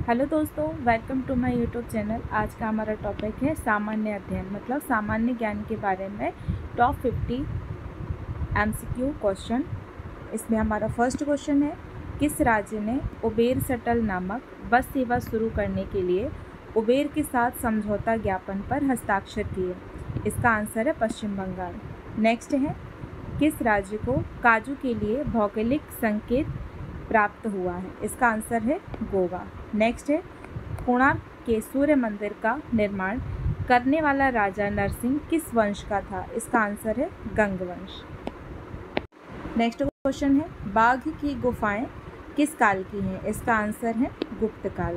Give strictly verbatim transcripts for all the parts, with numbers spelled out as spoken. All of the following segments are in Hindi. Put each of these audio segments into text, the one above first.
हेलो दोस्तों, welcome to my YouTube channel. आज का हमारा टॉपिक है सामान्य अध्ययन, मतलब सामान्य ज्ञान के बारे में टॉप फिफ्टी एमसीक्यू क्वेश्चन। इसमें हमारा फर्स्ट क्वेश्चन है, किस राज्य ने उबेर शटल नामक बस सेवा शुरू करने के लिए उबेर के साथ समझौता ज्ञापन पर हस्ताक्षर किए? इसका आंसर है पश्चिम बंगाल। नेक्स्ट है, किस राज्य को काजू के लिए भौगोलिक संकेत प्राप्त हुआ है? इसका आंसर है गोवा। नेक्स्ट है, कोणार्क के सूर्य मंदिर का निर्माण करने वाला राजा नरसिंह किस वंश का था? इसका आंसर है गंग वंश। नेक्स्ट क्वेश्चन है, बाघ की गुफाएं किस काल की हैं? इसका आंसर है गुप्त काल।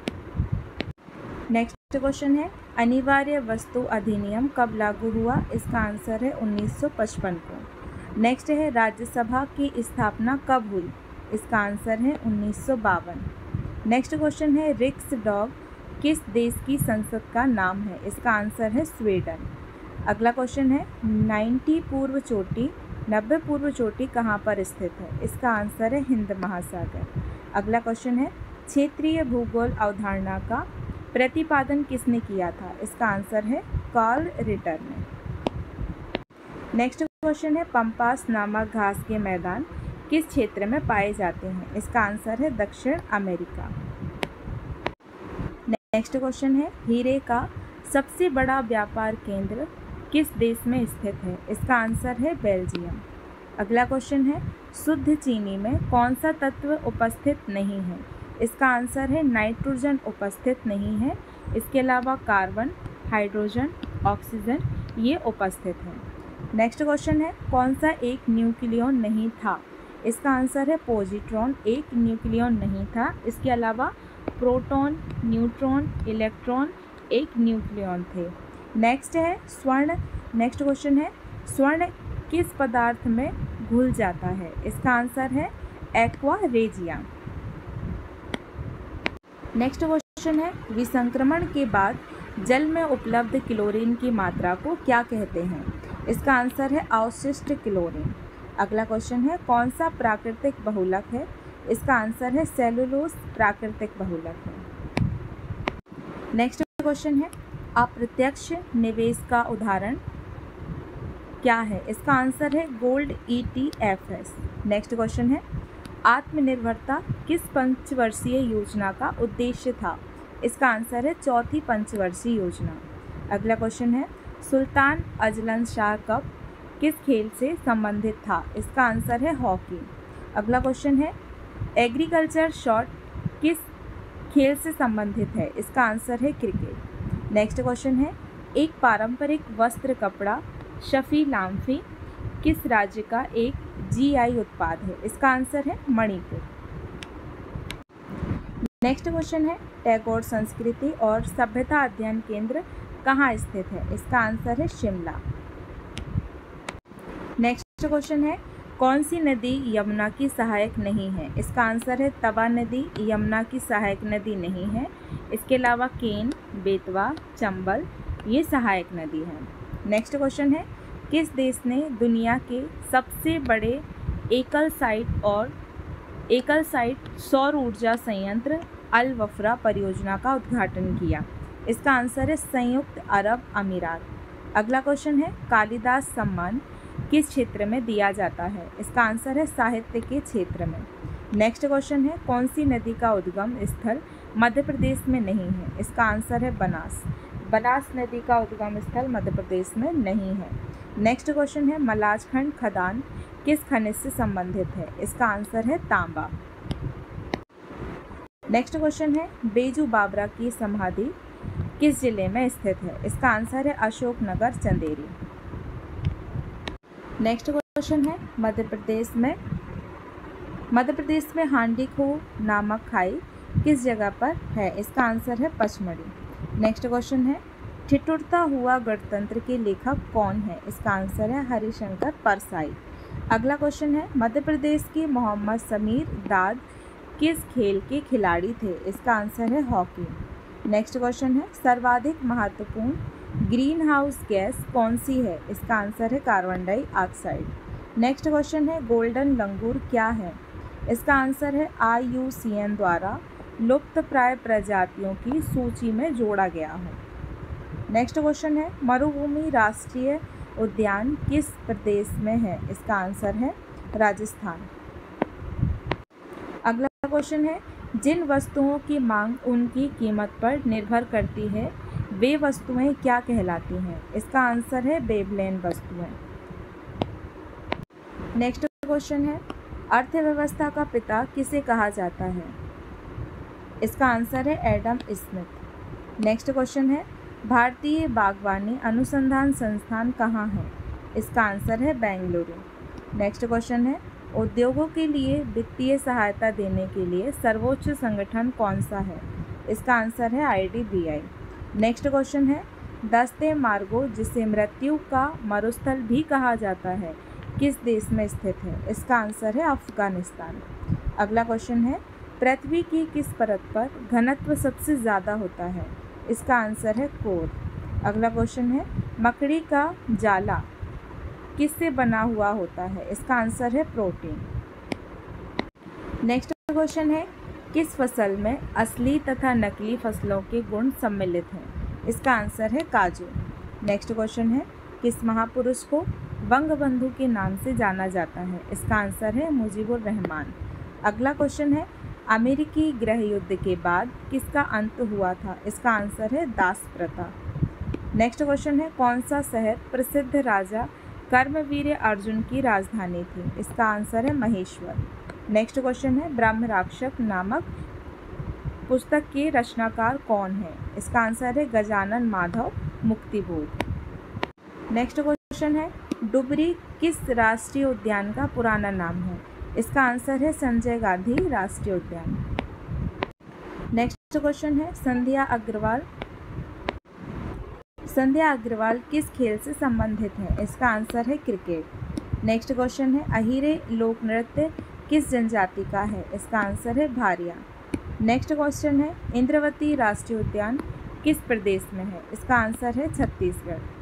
नेक्स्ट क्वेश्चन है, अनिवार्य वस्तु अधिनियम कब लागू हुआ? इसका आंसर है उन्नीस सौ पचपन को। नेक्स्ट है, राज्यसभा की स्थापना कब हुई? इसका आंसर है उन्नीस सौ बावन। नेक्स्ट क्वेश्चन है, रिक्स डॉग किस देश की संसद का नाम है? इसका आंसर है स्वीडन। अगला क्वेश्चन है, नब्बे पूर्व चोटी नब्बे पूर्व चोटी कहाँ पर स्थित है? इसका आंसर है हिंद महासागर। अगला क्वेश्चन है, क्षेत्रीय भूगोल अवधारणा का प्रतिपादन किसने किया था? इसका आंसर है कार्ल रिटर ने। नेक्स्ट क्वेश्चन है, पंपास नामक घास के मैदान किस क्षेत्र में पाए जाते हैं? इसका आंसर है दक्षिण अमेरिका। नेक्स्ट क्वेश्चन है, हीरे का सबसे बड़ा व्यापार केंद्र किस देश में स्थित है? इसका आंसर है बेल्जियम। अगला क्वेश्चन है, शुद्ध चीनी में कौन सा तत्व उपस्थित नहीं है? इसका आंसर है नाइट्रोजन उपस्थित नहीं है। इसके अलावा कार्बन, हाइड्रोजन, ऑक्सीजन ये उपस्थित हैं। नेक्स्ट क्वेश्चन है, कौन सा एक न्यूक्लियॉन नहीं था? इसका आंसर है पॉजिट्रॉन एक न्यूक्लियॉन नहीं था। इसके अलावा प्रोटॉन, न्यूट्रॉन, इलेक्ट्रॉन एक न्यूक्लियॉन थे। नेक्स्ट है स्वर्ण। नेक्स्ट क्वेश्चन है, स्वर्ण किस पदार्थ में घुल जाता है? इसका आंसर है एक्वा रेजिया। नेक्स्ट क्वेश्चन है, विसंक्रमण के बाद जल में उपलब्ध क्लोरीन की मात्रा को क्या कहते हैं? इसका आंसर है अवशिष्ट क्लोरीन। अगला क्वेश्चन है, कौन सा प्राकृतिक बहुलक है? इसका आंसर है सेलुलोज प्राकृतिक बहुलक है। नेक्स्ट क्वेश्चन है, अप्रत्यक्ष निवेश का उदाहरण क्या है? इसका आंसर है gold E T F S. Next question है, आत्मनिर्भरता किस पंचवर्षीय योजना का उद्देश्य था? इसका आंसर है चौथी पंचवर्षीय योजना। अगला क्वेश्चन है, सुल्तान अजलन शाह कप किस खेल से संबंधित था? इसका आंसर है हॉकी। अगला क्वेश्चन है, एग्रीकल्चर शॉट किस खेल से संबंधित है? इसका आंसर है क्रिकेट। नेक्स्ट क्वेश्चन है, एक पारंपरिक वस्त्र कपड़ा शफी लाम्फी किस राज्य का एक जी आई उत्पाद है? इसका आंसर है मणिपुर। नेक्स्ट क्वेश्चन है, टैगोर संस्कृति और सभ्यता अध्ययन केंद्र कहाँ स्थित है? इसका आंसर है शिमला। नेक्स्ट क्वेश्चन है, कौन सी नदी यमुना की सहायक नहीं है? इसका आंसर है तवा नदी यमुना की सहायक नदी नहीं है। इसके अलावा केन, बेतवा, चंबल ये सहायक नदी हैं। नेक्स्ट क्वेश्चन है, किस देश ने दुनिया के सबसे बड़े एकल साइट और एकल साइट सौर ऊर्जा संयंत्र अल वफरा परियोजना का उद्घाटन किया? इसका आंसर है संयुक्त अरब अमीरात। अगला क्वेश्चन है, कालिदास सम्मान किस क्षेत्र में दिया जाता है? इसका आंसर है साहित्य के क्षेत्र में। नेक्स्ट क्वेश्चन है, कौन सी नदी का उद्गम स्थल मध्य प्रदेश में नहीं है? इसका आंसर है बनास। बनास नदी का उद्गम स्थल मध्य प्रदेश में नहीं है। नेक्स्ट क्वेश्चन है, मलाजखंड खदान किस खनिज से संबंधित है? इसका आंसर है तांबा। नेक्स्ट क्वेश्चन है, बेजू बावरा की समाधि किस जिले में स्थित है? इसका आंसर है अशोकनगर चंदेरी। नेक्स्ट क्वेश्चन है, मध्य प्रदेश में मध्य प्रदेश में हांडी खो नामक खाई किस जगह पर है? इसका आंसर है पचमढ़ी। नेक्स्ट क्वेश्चन है, ठिठुरता हुआ गणतंत्र के लेखक कौन है? इसका आंसर है हरिशंकर परसाई। अगला क्वेश्चन है, मध्य प्रदेश के मोहम्मद समीर दाद किस खेल के खिलाड़ी थे? इसका आंसर है हॉकी। नेक्स्ट क्वेश्चन है, सर्वाधिक महत्वपूर्ण ग्रीन हाउस गैस कौन सी है? इसका आंसर है कार्बन डाइऑक्साइड। नेक्स्ट क्वेश्चन है, गोल्डन लंगूर क्या है? इसका आंसर है आई यू सी एन द्वारा लुप्तप्राय प्रजातियों की सूची में जोड़ा गया हो। नेक्स्ट क्वेश्चन है, मरुभूमि राष्ट्रीय उद्यान किस प्रदेश में है? इसका आंसर है राजस्थान। अगला क्वेश्चन है, जिन वस्तुओं की मांग उनकी कीमत पर निर्भर करती है वे वस्तुएं क्या कहलाती हैं? इसका आंसर है बेबलेन वस्तुएं। नेक्स्ट क्वेश्चन है, अर्थव्यवस्था का पिता किसे कहा जाता है? इसका आंसर है एडम स्मिथ। नेक्स्ट क्वेश्चन है, भारतीय बागवानी अनुसंधान संस्थान कहाँ है? इसका आंसर है बेंगलुरु। नेक्स्ट क्वेश्चन है, उद्योगों के लिए वित्तीय सहायता देने के लिए सर्वोच्च संगठन कौन सा है? इसका आंसर है I D B I. Next question है, दस्ते मार्गो जिसे मृत्यु का मरुस्थल भी कहा जाता है किस देश में स्थित है? इसका आंसर है अफगानिस्तान। अगला क्वेश्चन है, पृथ्वी की किस परत पर घनत्व सबसे ज़्यादा होता है? इसका आंसर है कोर। अगला क्वेश्चन है, मकड़ी का जाला किससे बना हुआ होता है? इसका आंसर है प्रोटीन। नेक्स्ट क्वेश्चन है, किस फसल में असली तथा नकली फसलों के गुण सम्मिलित हैं? इसका आंसर है काजू। नेक्स्ट क्वेश्चन है, किस महापुरुष को बंगबंधु के नाम से जाना जाता है? इसका आंसर है मुजीबुर रहमान। अगला क्वेश्चन है, अमेरिकी गृह युद्ध के बाद किसका अंत हुआ था? इसका आंसर है दास प्रथा। नेक्स्ट क्वेश्चन है, कौन सा शहर प्रसिद्ध राजा कर्मवीर अर्जुन की राजधानी थी? इसका आंसर है महेश्वर। नेक्स्ट क्वेश्चन है, ब्रह्म राक्षस नामक पुस्तक के रचनाकार कौन है? इसका आंसर है गजानन माधव मुक्तिबोध। नेक्स्ट क्वेश्चन है, डुबरी किस राष्ट्रीय उद्यान का पुराना नाम है? इसका आंसर है संजय गांधी राष्ट्रीय उद्यान। नेक्स्ट क्वेश्चन है, संध्या अग्रवाल संध्या अग्रवाल किस खेल से संबंधित है? इसका आंसर है क्रिकेट। नेक्स्ट क्वेश्चन है, अहिरे लोक नृत्य किस जनजाति का है? इसका आंसर है भारिया। नेक्स्ट क्वेश्चन है, इंद्रवती राष्ट्रीय उद्यान किस प्रदेश में है? इसका आंसर है छत्तीसगढ़।